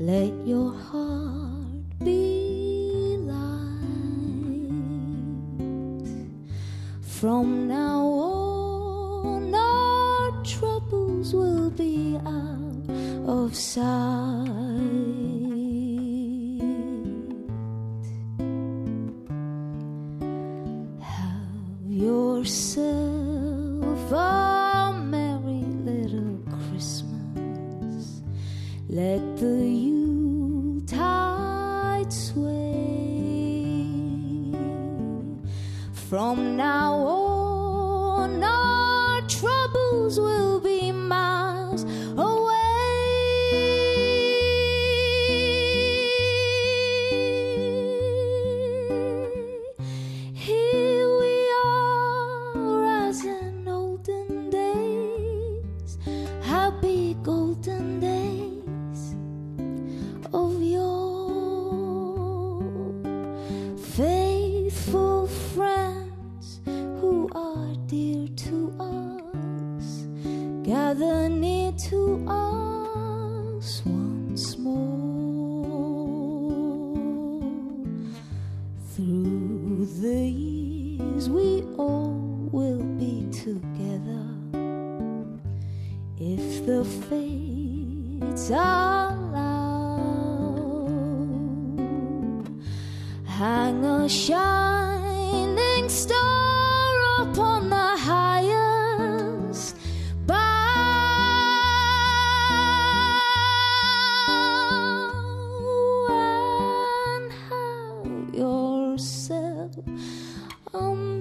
let your heart be light. From now on, our troubles will be out of sight. Have yourself a merry little Christmas. Let the Yuletide sway. From now on, our troubles will be miles away. Here we are as in olden days, happy golden days of yore. Faithful friends who are dear to us, gather near to us once more. Through the years we all will be together, if the fates allow. Hang a shining star upon the highest bough, and have yourself a